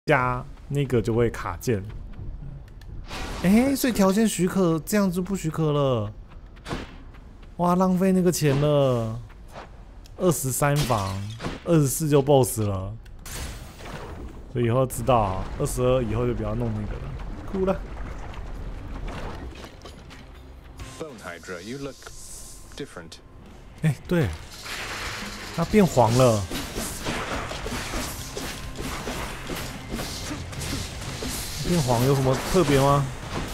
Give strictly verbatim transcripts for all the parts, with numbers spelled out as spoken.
加那个就会卡键。哎、欸，所以条件许可，这样就不许可了。哇，浪费那个钱了。二十三房，二十四就 boss 了。所以以后知道，二十二以后就不要弄那个了。哭了。 Bone Hydra, you look different. 哎、欸，对，它变黄了。变黄有什么特别吗？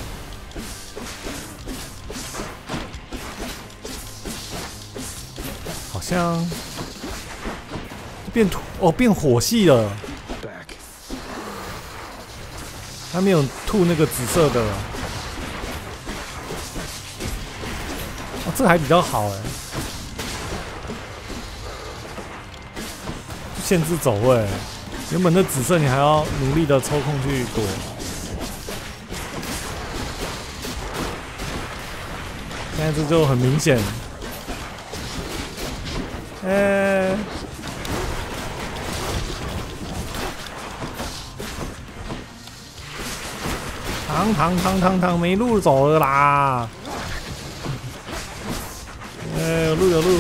好像变土哦，变火系了。它没有吐那个紫色的。哦，这还比较好哎。限制走位，原本的紫色你还要努力的抽空去躲。现在这就很明显。哎、欸，糖糖糖糖糖，没路走了啦！哎、欸，有路有路。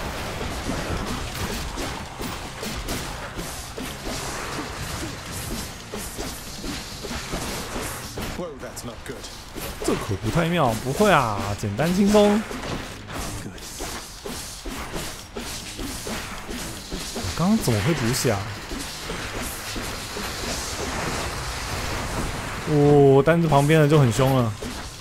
这可不太妙，不会啊，简单轻松。我刚刚怎么会补血啊？哦，但是旁边的就很凶了。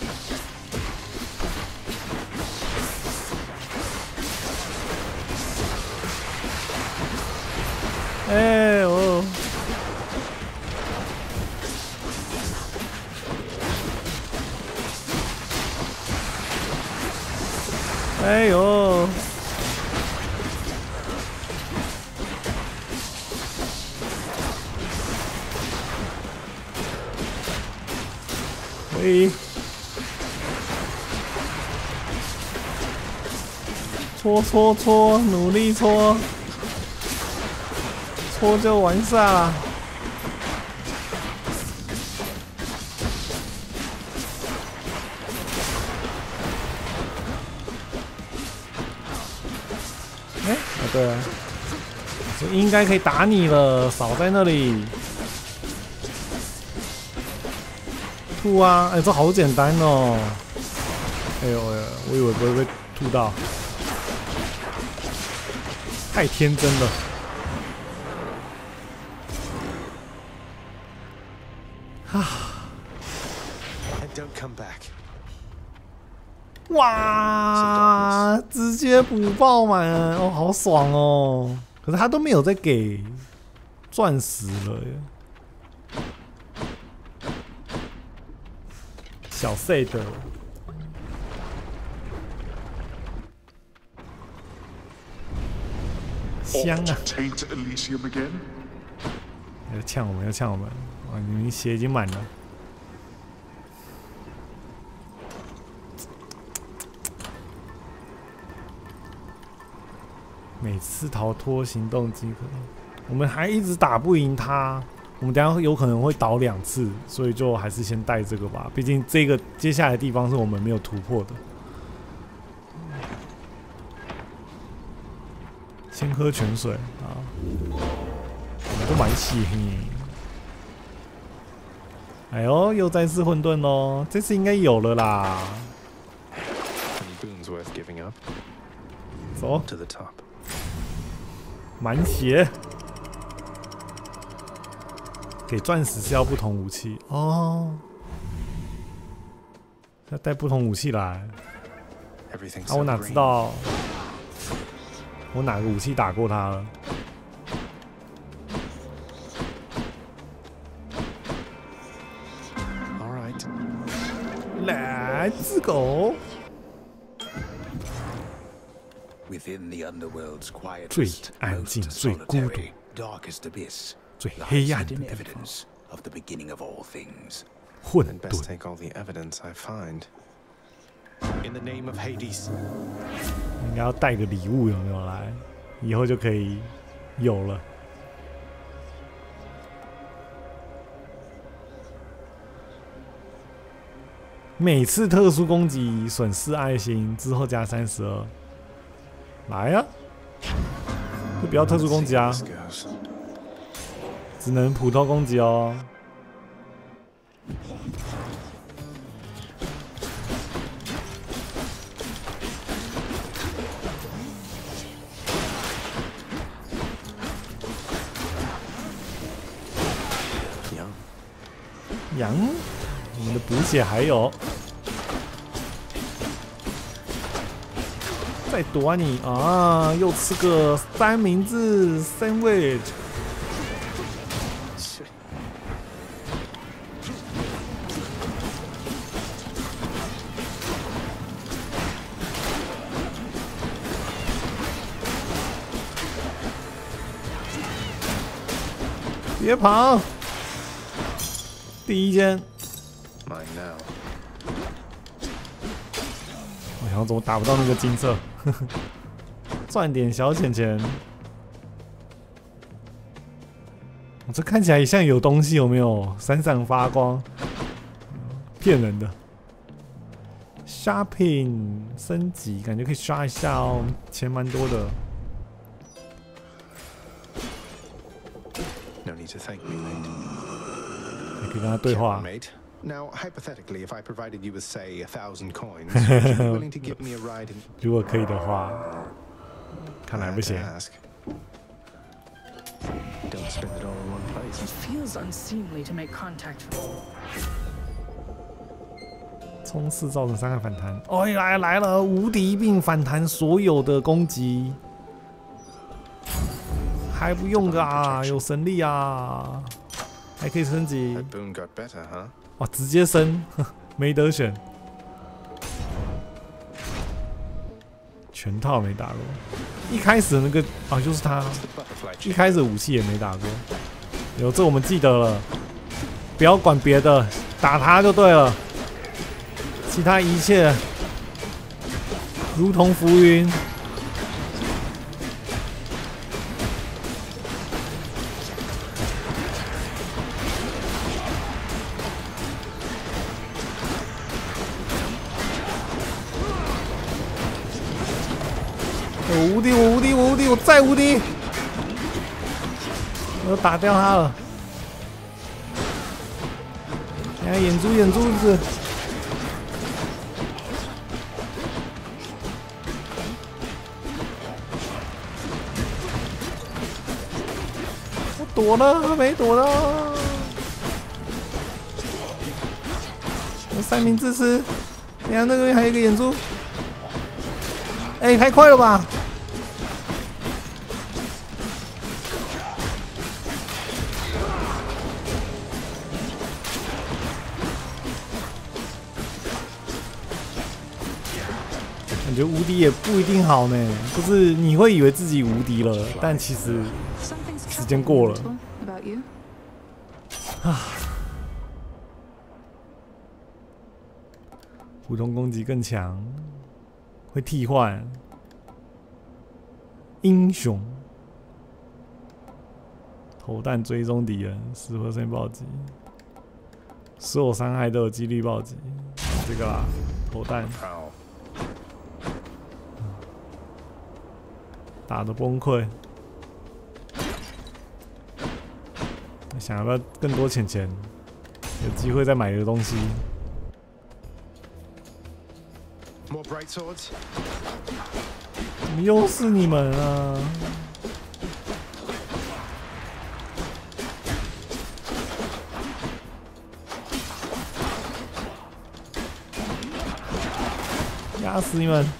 哎、欸、哦。哎呦！哎，搓搓搓，努力搓，搓就完事了。哎，啊对啊，这应该可以打你了，少在那里。吐啊！哎、欸，这好简单哦。哎呦哎呦，我以为不会被吐到，太天真了。啊！哇！直接补爆满哦，好爽哦！可是他都没有再给钻石了耶。小 C 的，香啊！要呛我们，要呛我们！哇，你们血已经满了。每次逃脱行动即可，我们还一直打不赢他。我们等一下有可能会倒两次，所以就还是先带这个吧。毕竟这个接下来的地方是我们没有突破的。先喝泉水啊，我都蛮喜欢。哎呦，又再次混沌喽！这次应该有了啦。走，满血。给钻石是要不同武器哦，要带不同武器来。啊，我哪知道？我哪个武器打过他了？来，自狗。最安静、最孤独。最黑暗的地方，混沌。应该要带个礼物有没有来？以后就可以有了。 每次特殊攻击损失爱心之后加三十二。来呀、啊，就不要特殊攻击啊，只能普通攻击哦。羊，我们的补血还有，再躲啊你啊！又吃个三明治 sandwich。别跑！第一间，我想怎么打不到那个金色，赚点小钱钱。这看起来像有东西，有没有？闪闪发光，骗人的。Shopping 升级，感觉可以刷一下哦，钱蛮多的。 No need to thank me, mate. 可以跟他对话。 Mate. Now, hypothetically, if I provided you with, say, a thousand coins, would you be willing to give me a ride in? 如果可以的话，看来不行。 Don't spend it all in one place. It feels unseemly to make contact. 冲刺造成伤害反弹。哦，来来了，无敌并反弹所有的攻击。 还不用啊，有神力啊，还可以升级。哇，直接升，没得选。全套没打过，一开始那个啊就是他，一开始武器也没打过。有这我们记得了，不要管别的，打他就对了。其他一切如同浮云。 我无敌！我无敌！我无敌！我再无敌！我要打掉他了！哎，眼珠眼珠子！我躲了，他没躲到。我三明治吃。等下那个还有一个眼珠。哎，太快了吧！ 感觉无敌也不一定好呢，就是你会以为自己无敌了，但其实时间过了。啊，普通攻击更强，会替换英雄，投弹追踪敌人，十 percent 暴击，所有伤害都有几率暴击。这个啦，投弹。 打得崩溃，想要不要更多钱钱？有机会再买个东西。怎么又是你们啊？压死你们！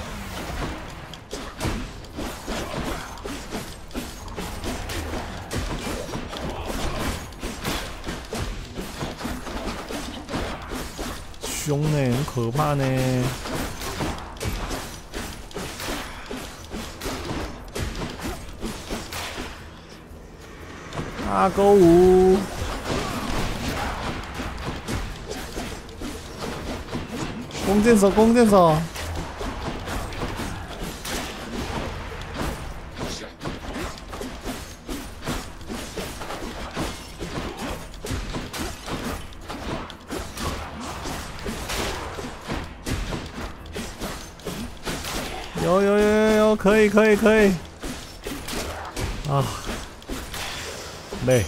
凶呢，很可怕呢。阿勾五，弓箭手，弓箭手。 有有有有有，可以可以可以。啊，累。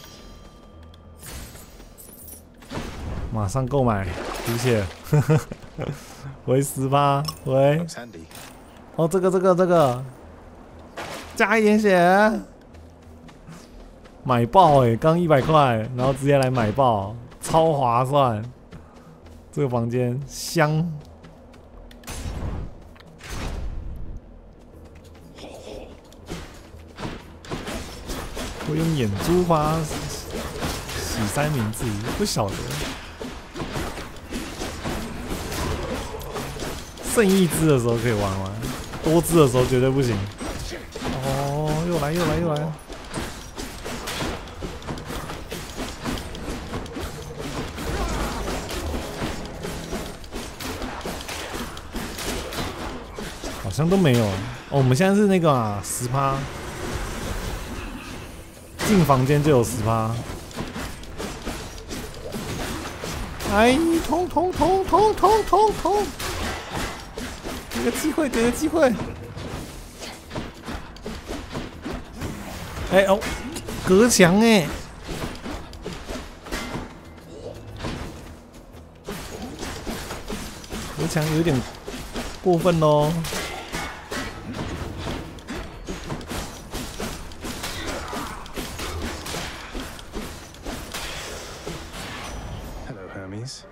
马上购买，补血。回十八，喂。 Looks handy. 哦，这个这个这个，加一点血，买爆哎、欸！刚一百块，然后直接来买爆，超划算。这个房间香。我用眼珠花洗三明治，不晓得。剩一只的时候可以玩玩。 多只的时候绝对不行。哦，又来又来又来！好像都没有。哦，我们现在是那个啊，十趴，进房间就有十趴。哎，痛痛痛痛痛痛痛！ 给个机会，给个机会！哎、欸、哦，隔墙哎！隔墙有点过分喽。 Hello, Hermes.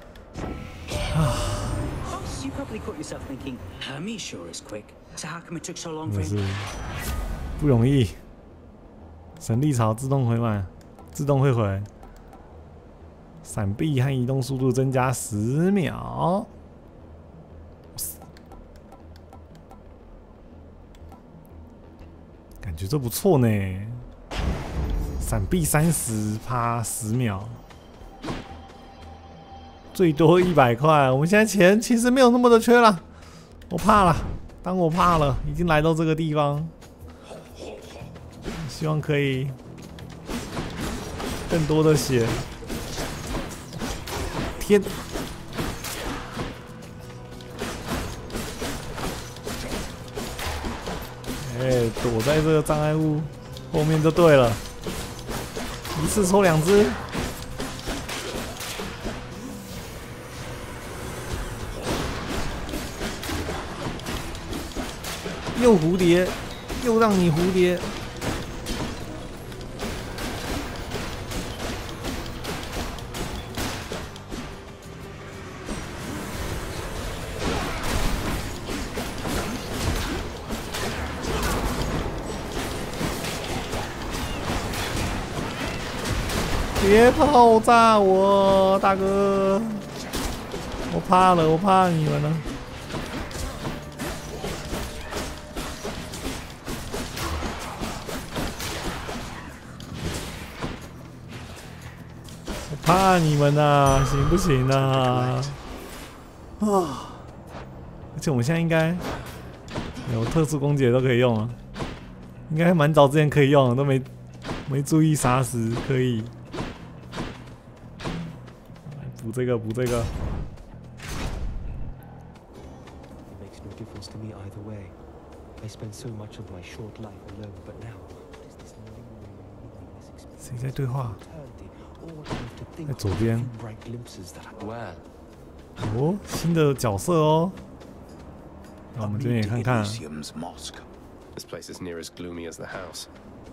You probably caught yourself thinking, Hermes sure is quick. So how come it took so long for 真是 him? 不容易。神力槽自动回满，自动汇回。闪避和移动速度增加十秒。感觉这不错呢。闪避三十趴十秒。 最多一百块，我们现在钱其实没有那么的缺了。我怕了，当我怕了，已经来到这个地方，希望可以更多的血。天！哎、欸，躲在这个障碍物后面就对了，一次抽两只。 又蝴蝶，又让你蝴蝶。别爆炸我，大哥！我怕了，我怕你们了。 怕你们呐、啊，行不行啊？啊！而且我们现在应该有特殊攻击都可以用啊，应该蛮早之前可以用，都没没注意杀死，可以补这个补这个。 Makes no difference to me either way. I spent so much of my short life alone, but now, what is this new meaningless experience? 谁在对话？ All I have to think 在 of 左 are 边。 the few bright glimpses that I well. 哦，新的角色哦。那我们这边也看看。 Elysium's mosque. This place is near as gloomy as the house.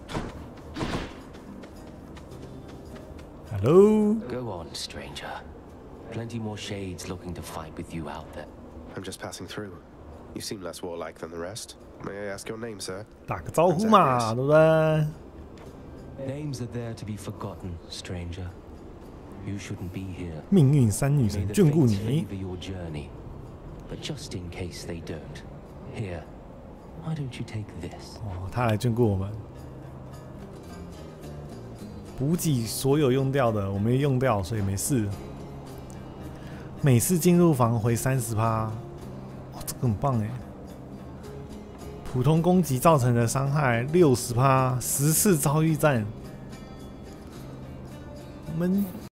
Hello. Go on, stranger. Plenty more shades looking to fight with you out there. I'm just passing through. You seem less warlike than the rest. May I ask your name, sir? 打个招呼嘛，对不对？ Names are there to be forgotten, stranger. You shouldn't be here. 命运三女 May 神 the 眷顾 fates 你。 favor your journey. But just in case they don't, here, why don't you take this? 哦，他来眷顾我们。补给所有用掉的，我没用掉，所以没事。每次进入房回三十趴，哦，这个很棒哎。普通攻击造成的伤害六十趴，十次遭遇战。我们